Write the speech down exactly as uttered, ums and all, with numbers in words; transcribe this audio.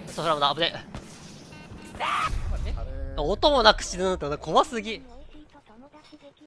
ソフラムだ、危ねえ。 あれ音もなく死ぬなんて怖すぎ。